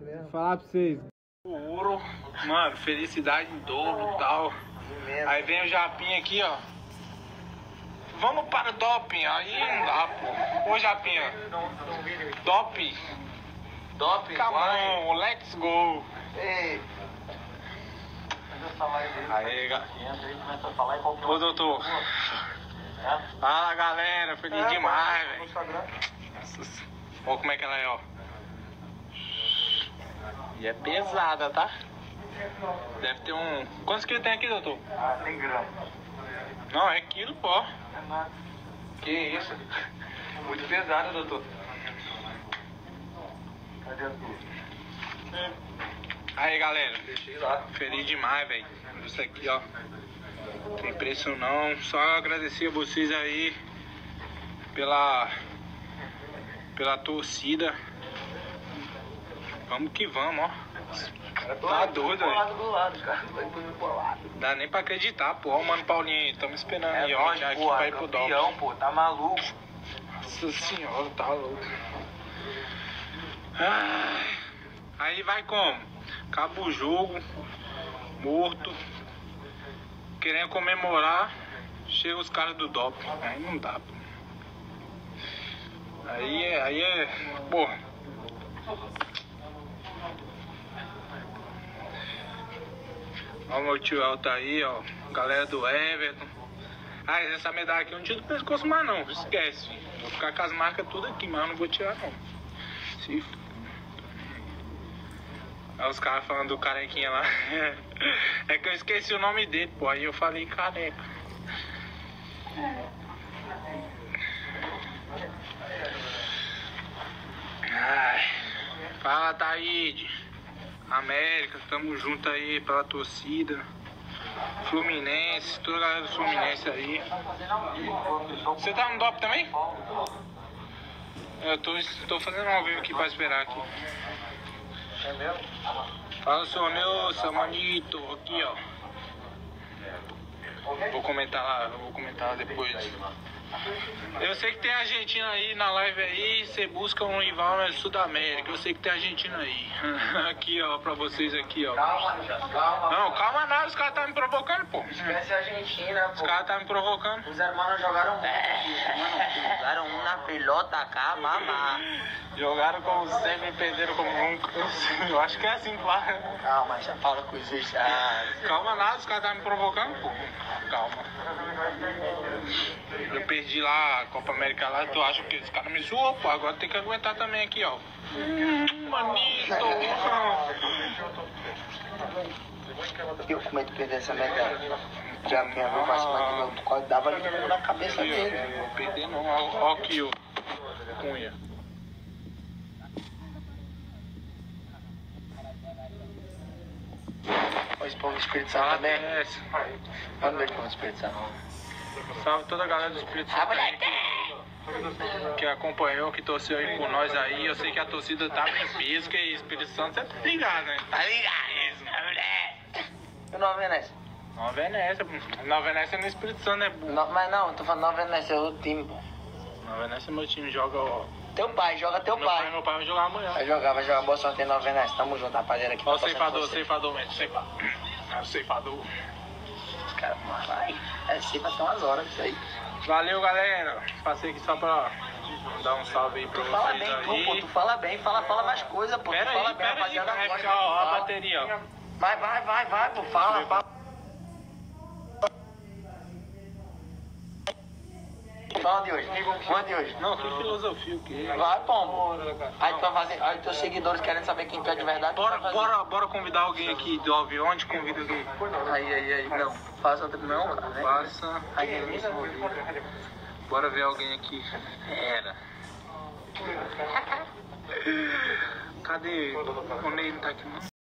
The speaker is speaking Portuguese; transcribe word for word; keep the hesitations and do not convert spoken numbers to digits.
Falar pra vocês. Ouro, mano, felicidade em dobro e tal. Aí vem o Japinha aqui, ó. Vamos para o doping. Aí não dá, pô. Ô, Japinha. Doping. Doping? Come on, let's go. Ei. Aí, ga... Ô, doutor. Fala, galera. Feliz é, demais, velho. Olha como é que ela é, ó. E é pesada, tá? Deve ter um... Quantos quilos tem aqui, doutor? Ah, cem gramas. Não, é quilo, pô. É nada. Que isso? Muito pesado, doutor. Cadê a tua? Aí, galera. Deixei lá. Feliz demais, velho. Isso aqui, ó. Não tem preço não. Só agradecer a vocês aí pela pela torcida. Vamos que vamos, ó. Tá doido, velho. Do lado, cara. Dá nem pra acreditar, pô. Ó, o Mano Paulinho aí. Tamo esperando é aí, ó. Já aqui pra ir pro campeão, pô. Tá maluco. Nossa senhora, tá louco. Ah, aí vai como? Acaba o jogo. Morto. Querendo comemorar. Chega os caras do doping. Aí não dá, pô. Aí é... Aí é... Porra. Ó, o meu tio El tá aí, ó. Galera do Everton. Ah, essa medalha aqui eu não tiro do pescoço mais não. Esquece, filho. Vou ficar com as marcas tudo aqui, mas eu não vou tirar não. Se f... Aí os caras falando do carequinha lá. É que eu esqueci o nome dele, pô. Aí eu falei careca. Ai. Fala, Taíde. América, tamo junto aí pela torcida. Fluminense, toda a galera do Fluminense aí. Você tá no D O P também? Eu tô, tô fazendo um ao vivo aqui pra esperar aqui. É mesmo? Fala, seu Nilson, manito, aqui ó. Vou comentar lá, vou comentar lá depois. Eu sei que tem Argentina aí na live aí, você busca um rival na Sudamérica, eu sei que tem Argentina aí. Aqui ó, pra vocês aqui ó. Calma, calma. Não, calma nada, os caras tá me provocando, pô. Esquece a Argentina, pô. Os caras tá me provocando. Os hermanos jogaram muito. Mano, jogaram um na pelota cá, mamá. Jogaram como sempre e perderam como nunca. Eu acho que é assim, claro. Calma, já fala com isso já. Calma nada, os caras tá me provocando, pô. Calma. Eu perdi lá a Copa América lá, tu acha que os caras me zoou, pô. Agora tem que aguentar também aqui, ó. Hum, manito. Eu com medo de perder essa medalha. Já me avô pra cima do meu colo, dava ali na cabeça dele. Não vou perder não, ó, ó aqui, ó. Cunha. Olha esse povo do Espírito Santo também. Manda um beijo pro Espírito Santo. Salve toda a galera do Espírito Santo aí que, que acompanhou, que torceu aí por nós aí. Eu sei que a torcida tá em peso, que Espírito Santo você tá ligado, né? Tá ligado, isso, mulher. E Nova Venécia? Nova Venécia, Nova Venécia é no Espírito Santo, né? No, mas não, eu tô falando Nova Venécia, é outro time, pô. Nova Venécia, meu time joga, ó. Teu pai, joga teu meu pai. pai. Meu pai vai jogar amanhã. Vai jogar, vai jogar boa sorte em Nova Venécia. Tamo junto, rapaziada aqui. Ó o ceifador, ceifador mesmo, ceifador. É o ceifador. Os caras, vai. É, ceifa tem umas horas isso aí. Valeu, galera. Passei aqui só pra dar um salve aí pra tu vocês fala bem, aí. Tu, pô, tu fala bem, fala, fala mais coisa, pô. Pera tu fala aí, bem, pera rapaziada. aí, Gosta, ó, ó, a fala. bateria, ó. Vai, vai, vai, vai, pô, fala, fala. Fala de hoje, fala de hoje. Não, que filosofia o quê? Vai, pombo. Aí tu vai fazer, aí teus seguidores querem saber quem tu é de verdade. Bora, bora, bora convidar alguém aqui do avião. Onde convida alguém? Aí, aí, aí, não. Faça outro, não, cara. Né? Faça. Aí é mesmo. Bora ver alguém aqui. Era. Cadê? O Ney não tá aqui não?